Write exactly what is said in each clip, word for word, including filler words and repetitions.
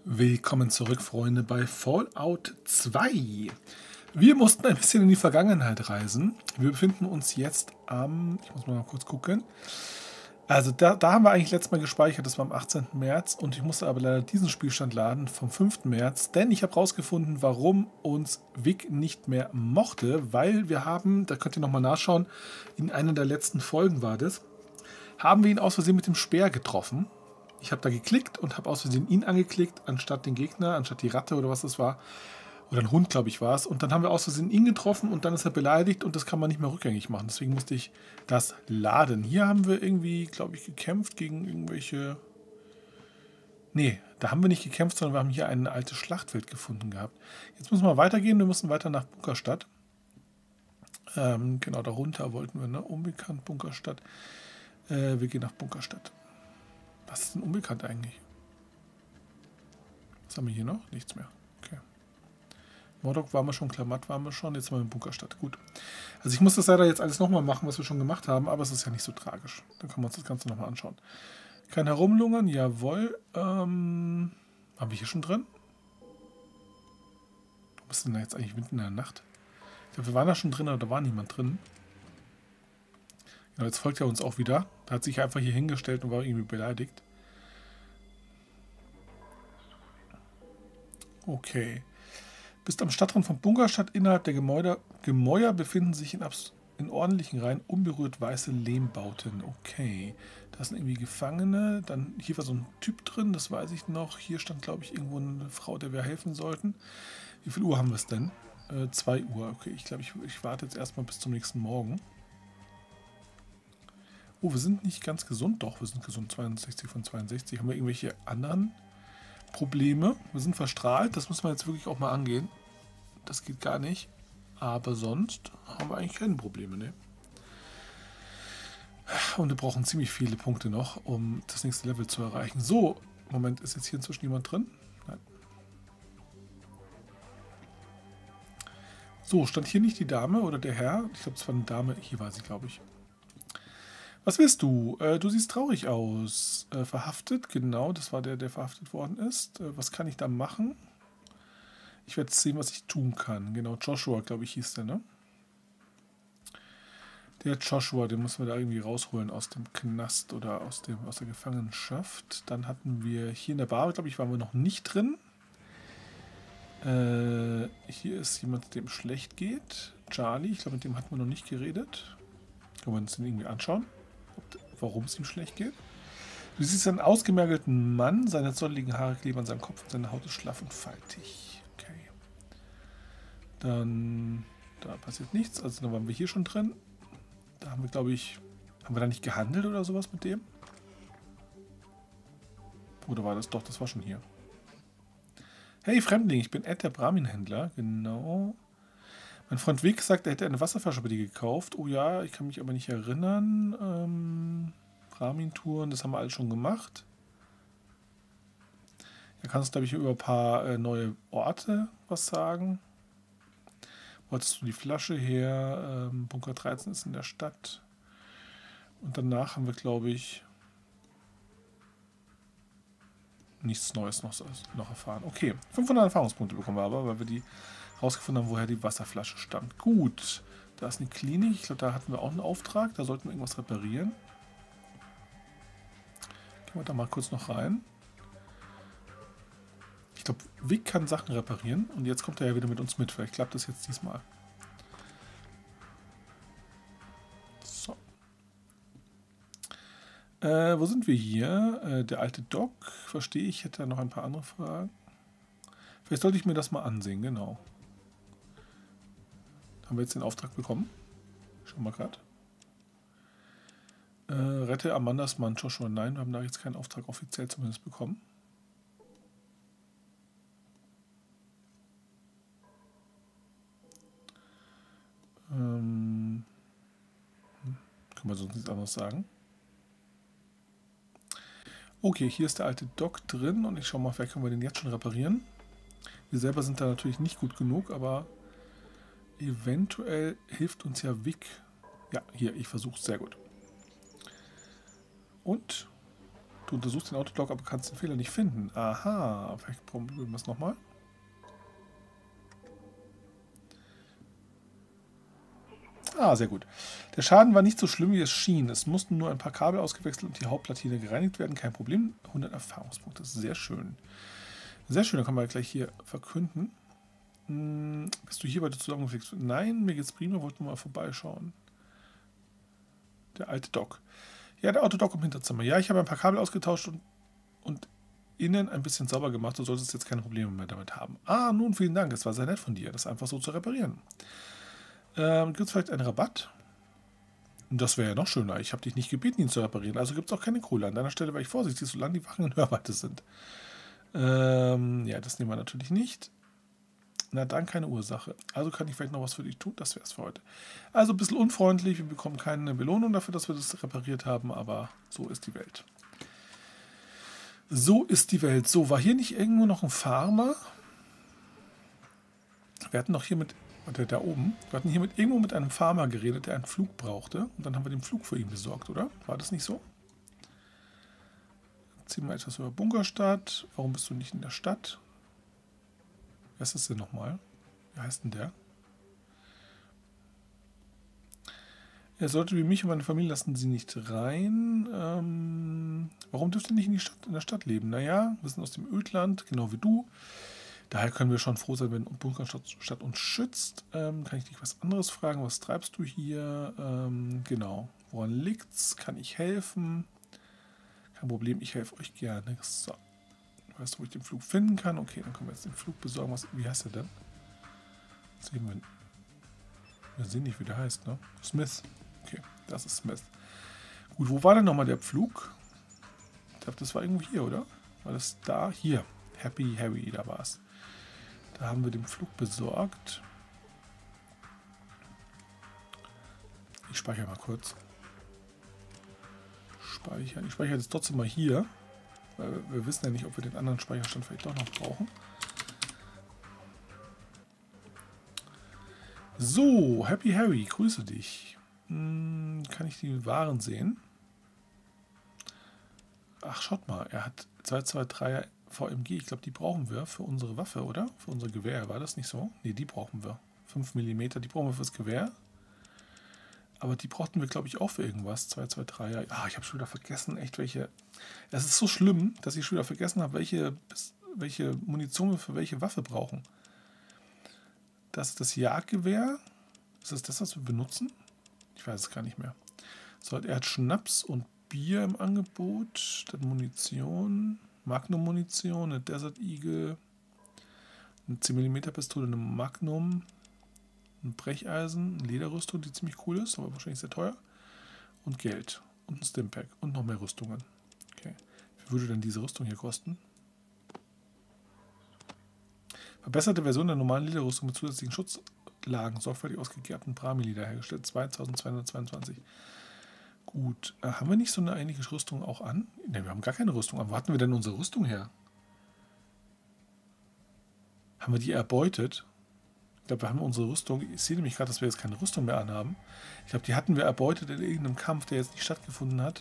Willkommen zurück, Freunde, bei Fallout zwei. Wir mussten ein bisschen in die Vergangenheit reisen. Wir befinden uns jetzt am... Ich muss mal kurz gucken. Also da, da haben wir eigentlich letztes Mal gespeichert, das war am achtzehnten März. Und ich musste aber leider diesen Spielstand laden vom fünften März. Denn ich habe rausgefunden, warum uns Vic nicht mehr mochte. Weil wir haben, da könnt ihr nochmal nachschauen, in einer der letzten Folgen war das, haben wir ihn aus Versehen mit dem Speer getroffen. Ich habe da geklickt und habe aus Versehen ihn angeklickt, anstatt den Gegner, anstatt die Ratte oder was das war. Oder ein Hund, glaube ich, war es. Und dann haben wir aus Versehen ihn getroffen und dann ist er beleidigt und das kann man nicht mehr rückgängig machen. Deswegen musste ich das laden. Hier haben wir irgendwie, glaube ich, gekämpft gegen irgendwelche... Nee, da haben wir nicht gekämpft, sondern wir haben hier ein altes Schlachtfeld gefunden gehabt. Jetzt müssen wir weitergehen. Wir müssen weiter nach Bunkerstadt. Ähm, genau, darunter wollten wir, ne? Unbekannt, Bunkerstadt. Äh, wir gehen nach Bunkerstadt. Was ist denn unbekannt eigentlich? Was haben wir hier noch? Nichts mehr. Okay. Mordok waren wir schon, Klamat waren wir schon. Jetzt sind wir in Bunkerstadt. Gut. Also ich muss das leider jetzt alles nochmal machen, was wir schon gemacht haben, aber es ist ja nicht so tragisch. Dann können wir uns das Ganze nochmal anschauen. Kein Herumlungern, jawohl. Ähm, haben wir hier schon drin? Wo ist denn da jetzt eigentlich mitten in der Nacht? Ich glaube, wir waren da schon drin, aber da war niemand drin. Genau, jetzt folgt er uns auch wieder. Da hat sich einfach hier hingestellt und war irgendwie beleidigt. Okay. Bist am Stadtrand von Bunkerstadt. Innerhalb der Gemäuer, Gemäuer befinden sich in, in ordentlichen Reihen unberührt weiße Lehmbauten. Okay. Da sind irgendwie Gefangene. Dann hier war so ein Typ drin, das weiß ich noch. Hier stand, glaube ich, irgendwo eine Frau, der wir helfen sollten. Wie viel Uhr haben wir es denn? Äh, zwei Uhr. Okay, ich glaube, ich, ich warte jetzt erstmal bis zum nächsten Morgen. Oh, wir sind nicht ganz gesund. Doch, wir sind gesund. zweiundsechzig von zweiundsechzig. Haben wir irgendwelche anderen Probleme? Wir sind verstrahlt. Das müssen wir jetzt wirklich auch mal angehen. Das geht gar nicht. Aber sonst haben wir eigentlich keine Probleme, ne? Und wir brauchen ziemlich viele Punkte noch, um das nächste Level zu erreichen. So, Moment, ist jetzt hier inzwischen jemand drin? Nein. So, stand hier nicht die Dame oder der Herr? Ich glaube, es war eine Dame. Hier war sie, glaube ich. Was willst du? Äh, du siehst traurig aus. Äh, verhaftet, genau, das war der, der verhaftet worden ist. Äh, was kann ich da machen? Ich werde sehen, was ich tun kann. Genau, Joshua, glaube ich, hieß der, ne? Der Joshua, den müssen wir da irgendwie rausholen aus dem Knast oder aus, dem, aus der Gefangenschaft. Dann hatten wir hier in der Bar, glaube ich, waren wir noch nicht drin. Äh, hier ist jemand, dem schlecht geht. Charlie, ich glaube, mit dem hatten wir noch nicht geredet. Können wir uns den irgendwie anschauen? Warum es ihm schlecht geht. Du siehst einen ausgemergelten Mann, seine zotteligen Haare kleben an seinem Kopf und seine Haut ist schlaff und faltig. Okay. Dann, da passiert nichts, also dann waren wir hier schon drin. Da haben wir, glaube ich, haben wir da nicht gehandelt oder sowas mit dem? Oder war das doch, das war schon hier. Hey Fremdling, ich bin Ed, der Brahmin-Händler, genau. Mein Freund Vic sagt, er hätte eine Wasserflasche bei dir gekauft. Oh ja, ich kann mich aber nicht erinnern. Ähm, Brahmin-Touren, das haben wir alles schon gemacht. Da kannst du, glaube ich, über ein paar äh, neue Orte was sagen. Wo hattest du die Flasche her? Ähm, Bunker dreizehn ist in der Stadt. Und danach haben wir, glaube ich, nichts Neues noch, noch erfahren. Okay, fünfhundert Erfahrungspunkte bekommen wir aber, weil wir die rausgefunden haben, woher die Wasserflasche stammt. Gut, da ist eine Klinik. Ich glaube, da hatten wir auch einen Auftrag. Da sollten wir irgendwas reparieren. Gehen wir da mal kurz noch rein. Ich glaube, Vic kann Sachen reparieren. Und jetzt kommt er ja wieder mit uns mit. Vielleicht klappt das jetzt diesmal. So. Äh, wo sind wir hier? Äh, der alte Doc. Verstehe ich. Hätte da noch ein paar andere Fragen. Vielleicht sollte ich mir das mal ansehen. Genau. Haben wir jetzt den Auftrag bekommen? Schauen wir gerade. Äh, rette Amandas Mann Joshua. Nein, wir haben da jetzt keinen Auftrag offiziell zumindest bekommen. Ähm, können wir sonst nichts anderes sagen. Okay, hier ist der alte Doc drin und ich schaue mal, vielleicht können wir den jetzt schon reparieren. Wir selber sind da natürlich nicht gut genug, aber eventuell hilft uns ja Vic. Ja, hier, ich versuche es sehr gut. Und Du untersuchst den Autolog, aber kannst den Fehler nicht finden. Aha, vielleicht probieren wir es nochmal. Ah, sehr gut. Der Schaden war nicht so schlimm, wie es schien. Es mussten nur ein paar Kabel ausgewechselt und die Hauptplatine gereinigt werden. Kein Problem. hundert Erfahrungspunkte. Das ist sehr schön. Sehr schön, dann können wir gleich hier verkünden. Hm, bist du hier weiter zusammengeflixt? Nein, mir geht's prima. Wollten wir mal vorbeischauen. Der alte Doc. Ja, der Autodoc im Hinterzimmer. Ja, ich habe ein paar Kabel ausgetauscht und, und innen ein bisschen sauber gemacht. Du solltest jetzt keine Probleme mehr damit haben. Ah, nun, vielen Dank. Es war sehr nett von dir, das einfach so zu reparieren. Ähm, gibt es vielleicht einen Rabatt? Das wäre ja noch schöner. Ich habe dich nicht gebeten, ihn zu reparieren. Also gibt es auch keine Kohle. An deiner Stelle war ich vorsichtig, solange die Wachen in Hörweite sind. Ähm, ja, das nehmen wir natürlich nicht. Na, dann keine Ursache. Also kann ich vielleicht noch was für dich tun. Das wäre es für heute. Also ein bisschen unfreundlich. Wir bekommen keine Belohnung dafür, dass wir das repariert haben. Aber so ist die Welt. So ist die Welt. So, war hier nicht irgendwo noch ein Farmer? Wir hatten doch hier mit... Der da oben. Wir hatten hier mit, irgendwo mit einem Farmer geredet, der einen Flug brauchte. Und dann haben wir den Flug für ihn besorgt, oder? War das nicht so? Ziehen wir etwas über Bunkerstadt. Warum bist du nicht in der Stadt? Wer ist das denn nochmal? Wie heißt denn der? Er sollte wie mich und meine Familie lassen sie nicht rein. Ähm, warum dürft ihr nicht in, die Stadt, in der Stadt leben? Naja, wir sind aus dem Ödland, genau wie du. Daher können wir schon froh sein, wenn Bunkerstadt uns schützt. Ähm, kann ich dich was anderes fragen? Was treibst du hier? Ähm, genau. Woran liegt's? Kann ich helfen? Kein Problem, ich helfe euch gerne. So. Weißt du, wo ich den Flug finden kann? Okay, dann können wir jetzt den Flug besorgen. Was, wie heißt der denn? Sehen wir. Wir sehen nicht, wie der heißt, ne? Smith. Okay, das ist Smith. Gut, wo war denn nochmal der Pflug? Ich glaube, das war irgendwo hier, oder? War das da? Hier. Happy Harry, da war es. Da haben wir den Flug besorgt. Ich speichere mal kurz. Speichern. Ich speichere jetzt trotzdem mal hier. Weil wir wissen ja nicht, ob wir den anderen Speicherstand vielleicht doch noch brauchen. So, Happy Harry, grüße dich. Hm, kann ich die Waren sehen? Ach, schaut mal, er hat zwei zwei drei V M G. Ich glaube, die brauchen wir für unsere Waffe, oder? Für unser Gewehr. War das nicht so? Ne, die brauchen wir. fünf Millimeter, die brauchen wir fürs Gewehr. Aber die brauchten wir, glaube ich, auch für irgendwas. zwei zwei drei. Ah, ich habe schon wieder vergessen, echt welche... Es ist so schlimm, dass ich schon wieder vergessen habe, welche, welche Munition wir für welche Waffe brauchen. Das ist das Jagdgewehr. Ist das das, was wir benutzen? Ich weiß es gar nicht mehr. So, er hat Schnaps und Bier im Angebot. Dann Munition... Magnum-Munition, eine Desert Eagle, eine zehn Millimeter Pistole, eine Magnum, ein Brecheisen, eine Lederrüstung, die ziemlich cool ist, aber wahrscheinlich sehr teuer. Und Geld. Und ein Stimpack. Und noch mehr Rüstungen. Okay. Wie würde denn diese Rüstung hier kosten? Verbesserte Version der normalen Lederrüstung mit zusätzlichen Schutzlagen, sorgfältig aus gegerbten Brahmi-Leder hergestellt, zweitausendzweihundertzweiundzwanzig. Gut, äh, haben wir nicht so eine ähnliche Rüstung auch an? Ne, wir haben gar keine Rüstung an. Wo hatten wir denn unsere Rüstung her? Haben wir die erbeutet? Ich glaube, wir haben unsere Rüstung... Ich sehe nämlich gerade, dass wir jetzt keine Rüstung mehr anhaben. Ich glaube, die hatten wir erbeutet in irgendeinem Kampf, der jetzt nicht stattgefunden hat.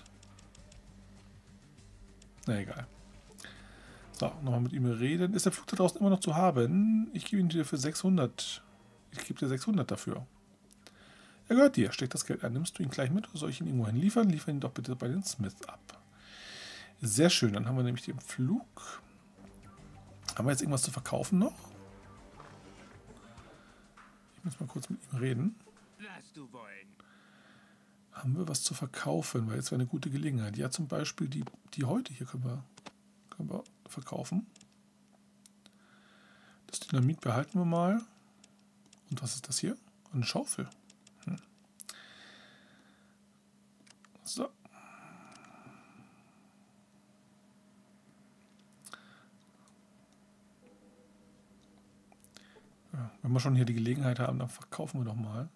Na, egal. So, nochmal mit ihm reden. Ist der Flug da draußen immer noch zu haben? Ich gebe ihn dir für sechshundert. Ich gebe dir sechshundert dafür. Er gehört dir. Steck das Geld ein. Nimmst du ihn gleich mit oder soll ich ihn irgendwo hin liefern? Liefer ihn doch bitte bei den Smith ab. Sehr schön. Dann haben wir nämlich den Flug. Haben wir jetzt irgendwas zu verkaufen noch? Ich muss mal kurz mit ihm reden. Was du wollen. Haben wir was zu verkaufen? Weil jetzt wäre eine gute Gelegenheit. Ja, zum Beispiel die, die heute hier können wir, können wir verkaufen. Das Dynamit behalten wir mal. Und was ist das hier? Eine Schaufel. Hm. So. Ja, wenn wir schon hier die Gelegenheit haben, dann verkaufen wir doch mal.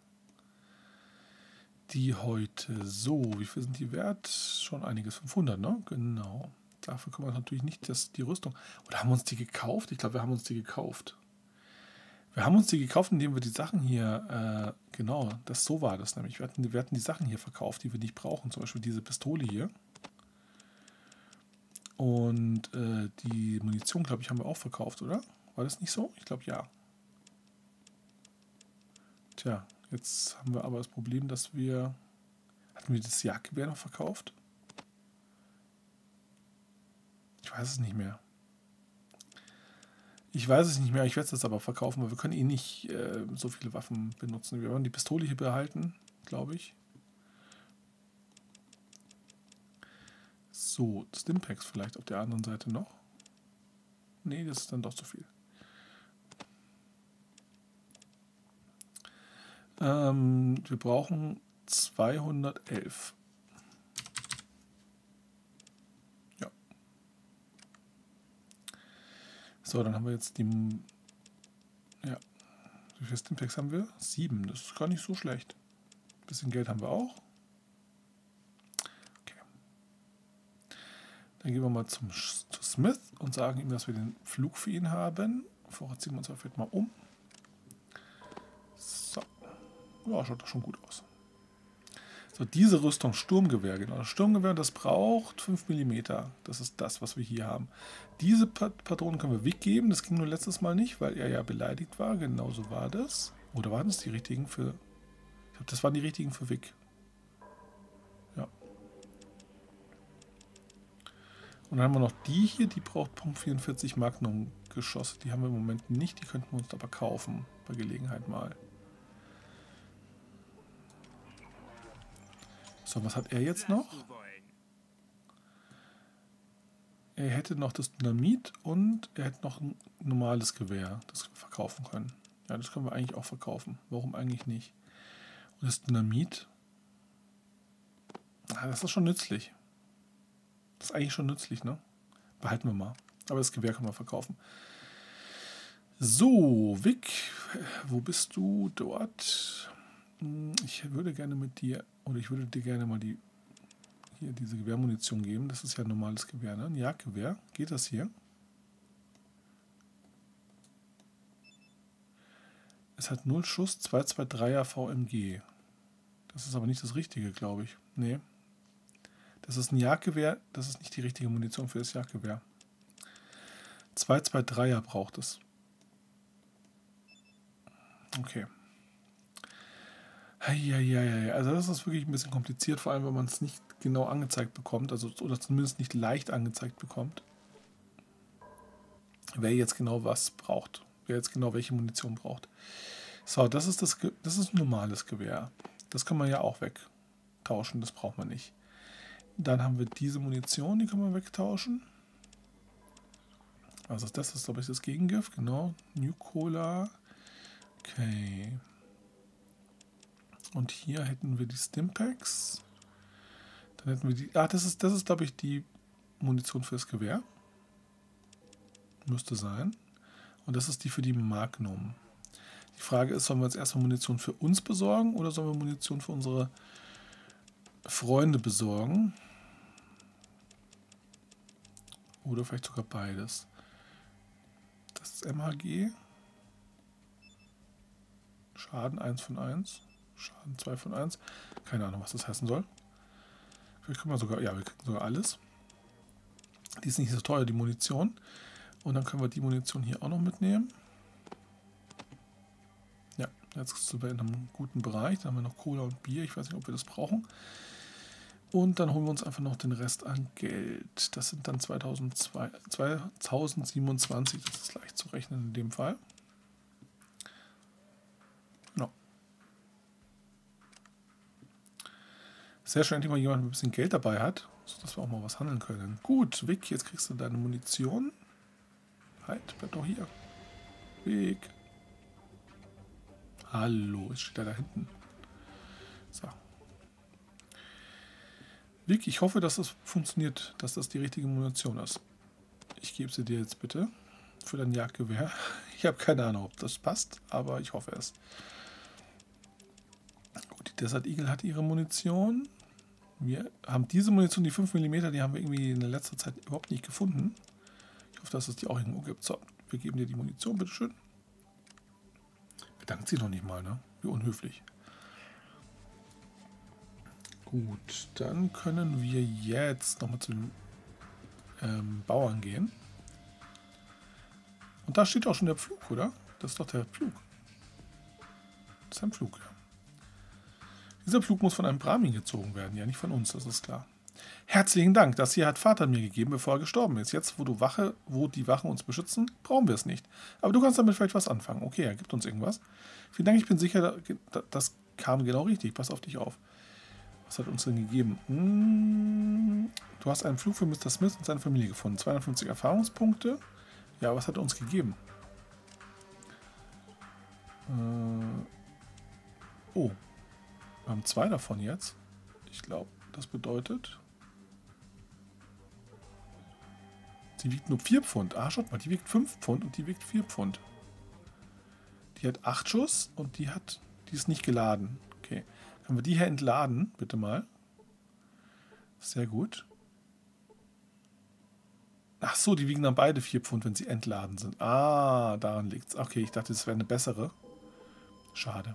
Die heute. So, wie viel sind die wert? Schon einiges. fünfhundert, ne? Genau. Dafür können wir natürlich nicht das, die Rüstung... Oder haben wir uns die gekauft? Ich glaube, wir haben uns die gekauft. Wir haben uns die gekauft, indem wir die Sachen hier... Äh, genau, das so war das nämlich. Wir hatten, wir hatten die Sachen hier verkauft, die wir nicht brauchen. Zum Beispiel diese Pistole hier. Und äh, die Munition, glaube ich, haben wir auch verkauft, oder? War das nicht so? Ich glaube, ja. Tja, jetzt haben wir aber das Problem, dass wir... Hatten wir das Jagdgewehr noch verkauft? Ich weiß es nicht mehr. Ich weiß es nicht mehr, ich werde es jetzt aber verkaufen, weil wir können eh nicht äh, so viele Waffen benutzen. Wir werden die Pistole hier behalten, glaube ich. So, Stimpaks vielleicht auf der anderen Seite noch. Nee, das ist dann doch zu viel. Ähm, wir brauchen zweihundertelf. Ja. So, dann haben wir jetzt die... Ja. Wie viele Stimpaks haben wir? Sieben. Das ist gar nicht so schlecht. Ein bisschen Geld haben wir auch. Okay. Dann gehen wir mal zum zu Smith und sagen ihm, dass wir den Flug für ihn haben. Vorher ziehen wir uns auf jeden Fall mal um. So. Ja, schaut doch schon gut aus. So, diese Rüstung, Sturmgewehr, genau. Das Sturmgewehr, das braucht fünf Millimeter. Das ist das, was wir hier haben. Diese Pat Patronen können wir weggeben. Das ging nur letztes Mal nicht, weil er ja beleidigt war. Genauso war das. Oder waren das die richtigen für... Ich glaube, das waren die richtigen für Vic. Ja. Und dann haben wir noch die hier, die braucht Punkt vierundvierzig Magnum Geschosse. Die haben wir im Moment nicht, die könnten wir uns aber kaufen. Bei Gelegenheit mal. So, was hat er jetzt noch? Er hätte noch das Dynamit und er hätte noch ein normales Gewehr, das wir verkaufen können. Ja, das können wir eigentlich auch verkaufen. Warum eigentlich nicht? Und das Dynamit, ah, das ist schon nützlich. Das ist eigentlich schon nützlich, ne? Behalten wir mal. Aber das Gewehr können wir verkaufen. So, Vic, wo bist du? Dort. Ich würde gerne mit dir, oder ich würde dir gerne mal die hier diese Gewehrmunition geben. Das ist ja ein normales Gewehr, ne? Ein Jagdgewehr. Geht das hier? Es hat null Schuss, zwei zwei dreier V M G. Das ist aber nicht das Richtige, glaube ich. Nee. Das ist ein Jagdgewehr, das ist nicht die richtige Munition für das Jagdgewehr. zwei zwei dreier braucht es. Okay. Heieiei. Also das ist wirklich ein bisschen kompliziert, vor allem wenn man es nicht genau angezeigt bekommt, also oder zumindest nicht leicht angezeigt bekommt, wer jetzt genau was braucht, wer jetzt genau welche Munition braucht. So, das ist das, das ist ein normales Gewehr. Das kann man ja auch wegtauschen, das braucht man nicht. Dann haben wir diese Munition, die können wir wegtauschen. Also das ist, glaube ich, das Gegengift, genau. New Cola. Okay. Und hier hätten wir die Stimpaks. Dann hätten wir die... Ah, das ist, das ist, glaube ich, die Munition fürs Gewehr. Müsste sein. Und das ist die für die Magnum. Die Frage ist, sollen wir jetzt erstmal Munition für uns besorgen oder sollen wir Munition für unsere Freunde besorgen? Oder vielleicht sogar beides. Das ist M H G. Schaden eins von eins. Schaden zwei von eins. Keine Ahnung, was das heißen soll. Vielleicht können wir sogar, ja, wir kriegen sogar alles. Die ist nicht so teuer, die Munition. Und dann können wir die Munition hier auch noch mitnehmen. Ja, jetzt sind wir in einem guten Bereich. Dann haben wir noch Cola und Bier. Ich weiß nicht, ob wir das brauchen. Und dann holen wir uns einfach noch den Rest an Geld. Das sind dann zweitausendsiebenundzwanzig. Das ist leicht zu rechnen in dem Fall. Genau. Sehr schön, endlich mal jemand mit ein bisschen Geld dabei hat, sodass wir auch mal was handeln können. Gut, Vic, jetzt kriegst du deine Munition. Halt, bleib doch hier. Vic. Hallo, jetzt steht er da hinten. So. Vic, ich hoffe, dass das funktioniert, dass das die richtige Munition ist. Ich gebe sie dir jetzt bitte für dein Jagdgewehr. Ich habe keine Ahnung, ob das passt, aber ich hoffe es. Gut, die Desert Eagle hat ihre Munition. Wir haben diese Munition, die fünf Millimeter, die haben wir irgendwie in letzter Zeit überhaupt nicht gefunden. Ich hoffe, dass es die auch irgendwo gibt. So, wir geben dir die Munition, bitteschön. Bedankt sie noch nicht mal, ne? Wie unhöflich. Gut, dann können wir jetzt nochmal zu dem ähm, Bauern gehen. Und da steht auch schon der Pflug, oder? Das ist doch der Pflug. Das ist ein Pflug, ja. Dieser Pflug muss von einem Brahmin gezogen werden, ja nicht von uns, das ist klar. Herzlichen Dank, das hier hat Vater mir gegeben, bevor er gestorben ist. Jetzt, wo du Wache, wo die Wachen uns beschützen, brauchen wir es nicht. Aber du kannst damit vielleicht was anfangen. Okay, er gibt uns irgendwas. Vielen Dank, ich bin sicher, das kam genau richtig. Pass auf dich auf. Was hat uns denn gegeben? Hm, du hast einen Flug für Mister Smith und seine Familie gefunden. zweihundertfünfzig Erfahrungspunkte. Ja, was hat er uns gegeben? Äh, oh, wir haben zwei davon jetzt. Ich glaube, das bedeutet... Die wiegt nur vier Pfund. Ah, schaut mal, die wiegt fünf Pfund und die wiegt vier Pfund. Die hat acht Schuss und die hat, die ist nicht geladen. Okay. Können wir die hier entladen, bitte mal? Sehr gut. Ach so, die wiegen dann beide vier Pfund, wenn sie entladen sind. Ah, daran liegt es. Okay, ich dachte, das wäre eine bessere. Schade.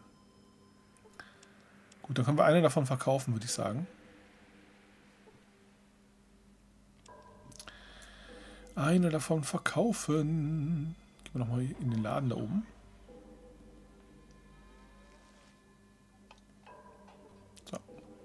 Gut, dann können wir eine davon verkaufen, würde ich sagen. Eine davon verkaufen. Gehen wir nochmal in den Laden da oben. So.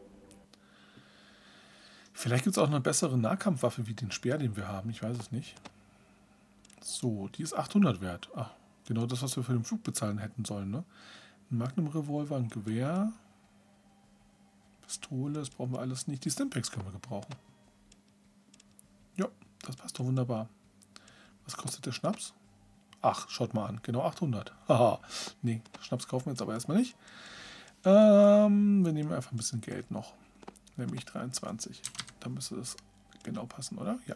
Vielleicht gibt es auch eine bessere Nahkampfwaffe wie den Speer, den wir haben. Ich weiß es nicht. So, die ist achthundert wert. Ach, genau das, was wir für den Flug bezahlen hätten sollen. Ne? Ein Magnum-Revolver, ein Gewehr. Pistole, das brauchen wir alles nicht. Die Stimpaks können wir gebrauchen. Ja. Das passt doch wunderbar. Was kostet der Schnaps? Ach, schaut mal an. Genau achthundert. Haha. Nee, Schnaps kaufen wir jetzt aber erstmal nicht. Ähm, wir nehmen einfach ein bisschen Geld noch. Nämlich dreiundzwanzig. Dann müsste das genau passen, oder? Ja.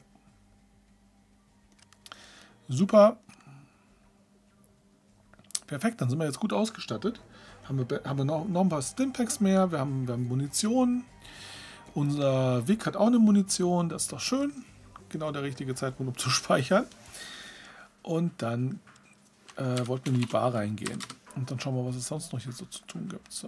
Super. Perfekt, dann sind wir jetzt gut ausgestattet. Haben wir, haben wir noch, noch ein paar Stimpaks mehr. Wir haben, wir haben Munition. Unser Weg hat auch eine Munition. Das ist doch schön. Genau der richtige Zeitpunkt, um zu speichern. Und dann äh, wollten wir in die Bar reingehen. Und dann schauen wir, was es sonst noch hier so zu tun gibt. So.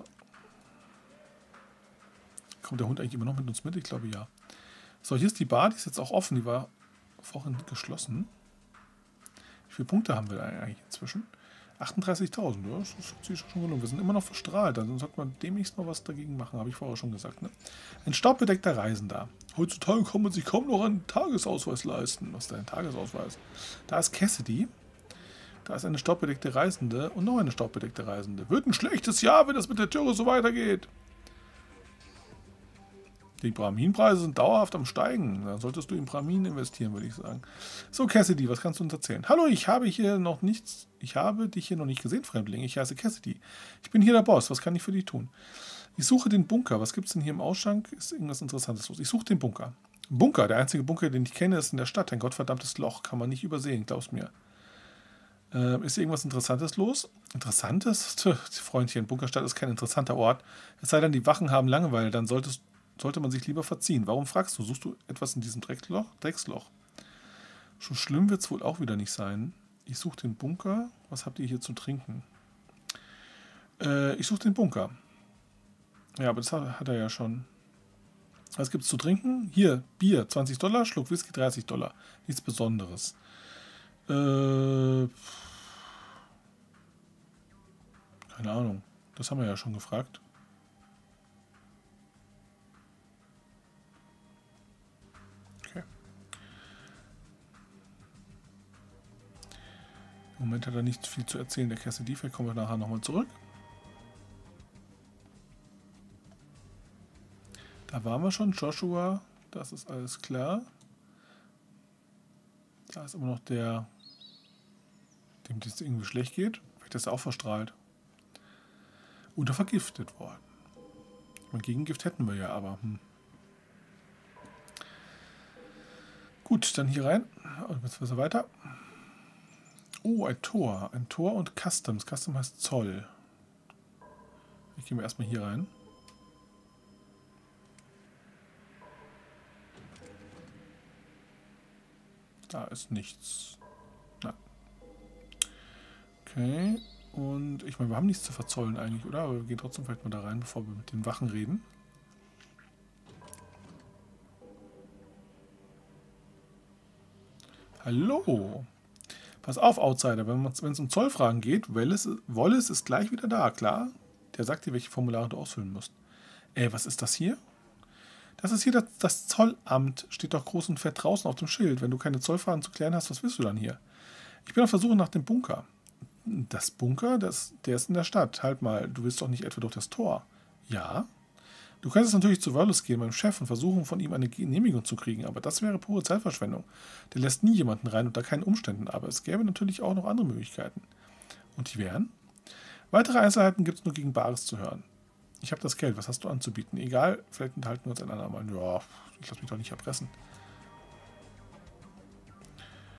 Kommt der Hund eigentlich immer noch mit uns mit? Ich glaube ja. So, hier ist die Bar, die ist jetzt auch offen. Die war vorhin geschlossen. Wie viele Punkte haben wir da eigentlich inzwischen? achtunddreißigtausend, ja, das ist sich schon gelungen. Wir sind immer noch verstrahlt, also sollte man demnächst mal was dagegen machen, habe ich vorher schon gesagt. Ne? Ein staubbedeckter Reisender. Heutzutage kann man sich kaum noch einen Tagesausweis leisten. Was ist denn ein Tagesausweis? Da ist Cassidy. Da ist eine staubbedeckte Reisende und noch eine staubbedeckte Reisende. Wird ein schlechtes Jahr, wenn das mit der Türe so weitergeht. Die Brahmin-Preise sind dauerhaft am Steigen. Da solltest du in Brahmin investieren, würde ich sagen. So, Cassidy, was kannst du uns erzählen? Hallo, ich habe hier noch nichts. Ich habe dich hier noch nicht gesehen, Fremdling. Ich heiße Cassidy. Ich bin hier der Boss. Was kann ich für dich tun? Ich suche den Bunker. Was gibt es denn hier im Ausschank? Ist irgendwas Interessantes los? Ich suche den Bunker. Bunker, der einzige Bunker, den ich kenne, ist in der Stadt. Ein gottverdammtes Loch. Kann man nicht übersehen, glaub's mir. Äh, ist irgendwas Interessantes los? Interessantes? Tö, Freundchen, Bunkerstadt ist kein interessanter Ort. Es sei denn, die Wachen haben Langeweile. Dann solltest sollte man sich lieber verziehen. Warum fragst du? Suchst du etwas in diesem Drecksloch? Drecksloch? So schlimm wird es wohl auch wieder nicht sein. Ich suche den Bunker. Was habt ihr hier zu trinken? Äh, ich suche den Bunker. Ja, aber das hat, hat er ja schon. Was gibt es zu trinken? Hier, Bier, zwanzig Dollar, Schluck Whisky, dreißig Dollar. Nichts Besonderes. Äh, keine Ahnung. Das haben wir ja schon gefragt. Im Moment hat er nicht viel zu erzählen, der Cassidy. Vielleicht kommen wir nachher nochmal zurück. Da waren wir schon. Joshua, das ist alles klar. Da ist immer noch der, dem es irgendwie schlecht geht. Vielleicht ist er auch verstrahlt. Oder vergiftet worden. Mein Gegengift hätten wir ja, aber... Hm. Gut, dann hier rein. Und jetzt was weiter. Oh, ein Tor. Ein Tor und Customs. Custom heißt Zoll. Ich gehe mir erstmal hier rein. Da ist nichts. Nein. Okay. Und ich meine, wir haben nichts zu verzollen eigentlich, oder? Aber wir gehen trotzdem vielleicht mal da rein, bevor wir mit den Wachen reden. Hallo. Pass auf, Outsider, wenn es um Zollfragen geht, Wallace, Wallace ist gleich wieder da, klar? Der sagt dir, welche Formulare du ausfüllen musst. Ey, was ist das hier? Das ist hier das, das Zollamt. Steht doch groß und fett draußen auf dem Schild. Wenn du keine Zollfragen zu klären hast, was willst du dann hier? Ich bin auf der Suche nach dem Bunker. Das Bunker? Das, der ist in der Stadt. Halt mal, du willst doch nicht etwa durch das Tor. Ja? Du könntest natürlich zu Wallace gehen, meinem Chef, und versuchen, von ihm eine Genehmigung zu kriegen, aber das wäre pure Zeitverschwendung. Der lässt nie jemanden rein unter keinen Umständen, aber es gäbe natürlich auch noch andere Möglichkeiten. Und die wären? Weitere Einzelheiten gibt es nur gegen Bares zu hören. Ich habe das Geld, was hast du anzubieten? Egal, vielleicht enthalten wir uns ein andermal. Ja, ich lasse mich doch nicht erpressen.